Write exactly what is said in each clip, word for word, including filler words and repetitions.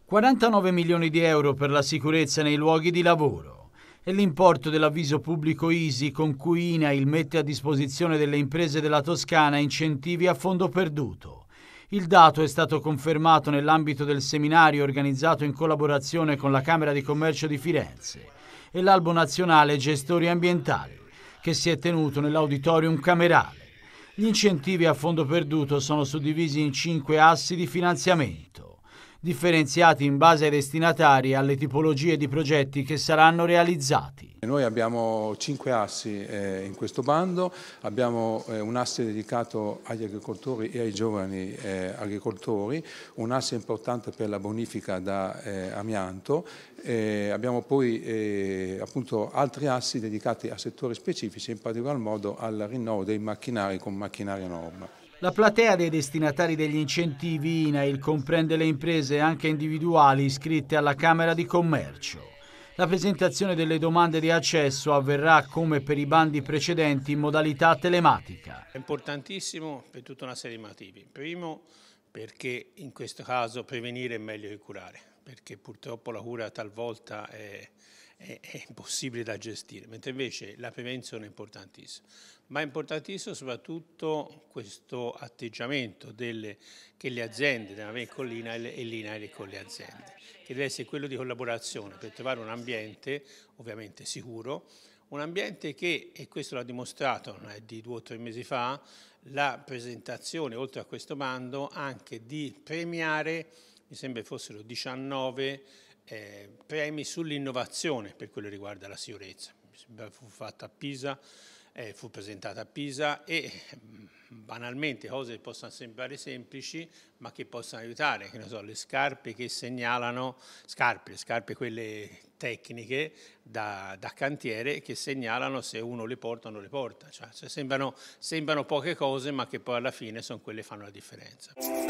quarantanove milioni di euro per la sicurezza nei luoghi di lavoro e l'importo dell'avviso pubblico I S I con cui I N A I L mette a disposizione delle imprese della Toscana incentivi a fondo perduto. Il dato è stato confermato nell'ambito del seminario organizzato in collaborazione con la Camera di Commercio di Firenze e l'Albo Nazionale Gestori Ambientali, che si è tenuto nell'auditorium camerale. Gli incentivi a fondo perduto sono suddivisi in cinque assi di finanziamento, differenziati in base ai destinatari e alle tipologie di progetti che saranno realizzati. Noi abbiamo cinque assi eh, in questo bando, abbiamo eh, un asse dedicato agli agricoltori e ai giovani eh, agricoltori, un asse importante per la bonifica da eh, amianto, eh, abbiamo poi eh, appunto altri assi dedicati a settori specifici, in particolar modo al rinnovo dei macchinari con macchinari a norma. La platea dei destinatari degli incentivi I N A I L comprende le imprese anche individuali iscritte alla Camera di Commercio. La presentazione delle domande di accesso avverrà come per i bandi precedenti in modalità telematica. È importantissimo per tutta una serie di motivi. Primo, perché in questo caso prevenire è meglio che curare, perché purtroppo la cura talvolta è, è, è impossibile da gestire, mentre invece la prevenzione è importantissima. Ma è importantissimo soprattutto questo atteggiamento delle, che le aziende devono avere con l'I N A I L e l'I N A I L con le aziende, che deve essere quello di collaborazione per trovare un ambiente ovviamente sicuro, un ambiente che, e questo l'ha dimostrato non è di due o tre mesi fa, la presentazione oltre a questo bando anche di premiare, mi sembra fossero diciannove eh, premi sull'innovazione per quello che riguarda la sicurezza. Mi sembra fu fatta a Pisa. Eh, fu presentata a Pisa e banalmente cose che possono sembrare semplici ma che possono aiutare, che ne so, le scarpe che segnalano, scarpe, le scarpe quelle tecniche da, da cantiere che segnalano se uno le porta o non le porta, cioè, cioè sembrano, sembrano poche cose ma che poi alla fine sono quelle che fanno la differenza.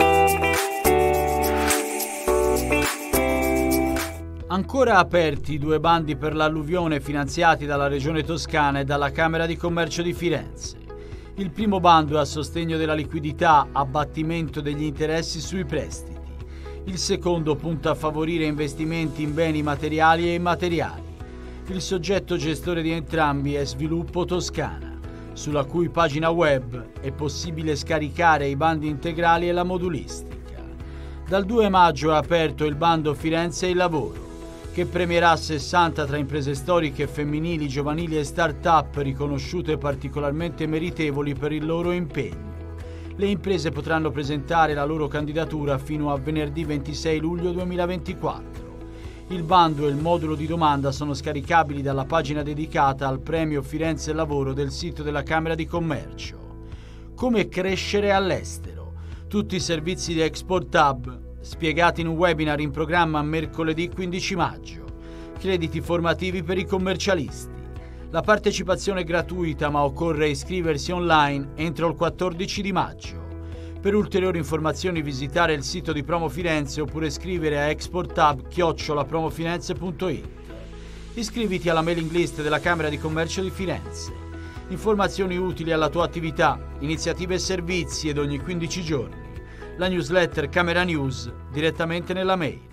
Ancora aperti i due bandi per l'alluvione finanziati dalla Regione Toscana e dalla Camera di Commercio di Firenze. Il primo bando è a sostegno della liquidità, abbattimento degli interessi sui prestiti. Il secondo punta a favorire investimenti in beni materiali e immateriali. Il soggetto gestore di entrambi è Sviluppo Toscana, sulla cui pagina web è possibile scaricare i bandi integrali e la modulistica. Dal due maggio è aperto il bando Firenze Il Lavoro, che premierà sessanta tra imprese storiche femminili, giovanili e start-up riconosciute particolarmente meritevoli per il loro impegno. Le imprese potranno presentare la loro candidatura fino a venerdì ventisei luglio duemilaventiquattro. Il bando e il modulo di domanda sono scaricabili dalla pagina dedicata al premio Firenze Lavoro del sito della Camera di Commercio. Come crescere all'estero? Tutti i servizi di Export Hub spiegati in un webinar in programma mercoledì quindici maggio. Crediti formativi per i commercialisti. La partecipazione è gratuita ma occorre iscriversi online entro il quattordici di maggio. Per ulteriori informazioni visitare il sito di Promo Firenze oppure scrivere a exporthub chiocciola promofirenze punto it. Iscriviti alla mailing list della Camera di Commercio di Firenze. Informazioni utili alla tua attività, iniziative e servizi ed ogni quindici giorni. La newsletter Camera News direttamente nella mail.